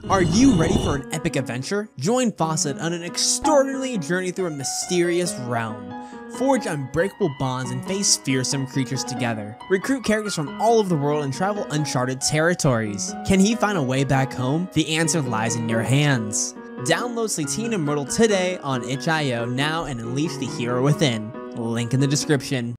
Are you ready for an epic adventure? Join Fawcett on an extraordinary journey through a mysterious realm. Forge unbreakable bonds and face fearsome creatures together. Recruit characters from all over the world and travel uncharted territories. Can he find a way back home? The answer lies in your hands. Download Celente Immortal today on itch.io now and unleash the hero within. Link in the description.